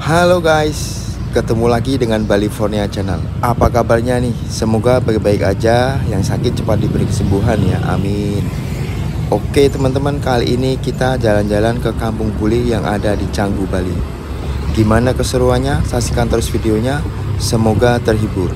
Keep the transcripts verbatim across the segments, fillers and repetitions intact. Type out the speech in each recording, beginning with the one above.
Halo guys, ketemu lagi dengan Balifornia Channel. Apa kabarnya nih? Semoga baik-baik aja, yang sakit cepat diberi kesembuhan ya, amin. Oke teman-teman, kali ini kita jalan-jalan ke Kampung Buli yang ada di Canggu, Bali. Gimana keseruannya? Saksikan terus videonya, semoga terhibur.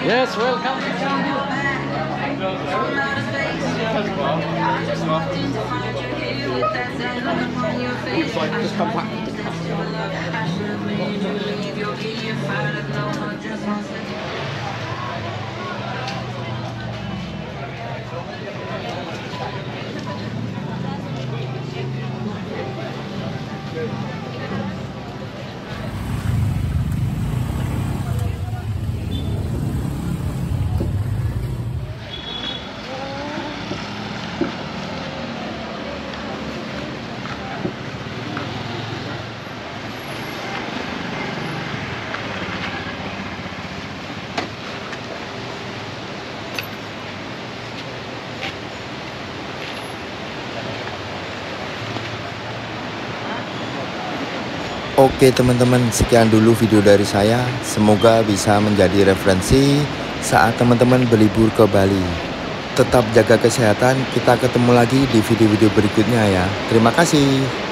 Yes, welcome. Just come back. Oke teman-teman, sekian dulu video dari saya. Semoga bisa menjadi referensi saat teman-teman berlibur ke Bali. Tetap jaga kesehatan, kita ketemu lagi di video-video berikutnya ya. Terima kasih.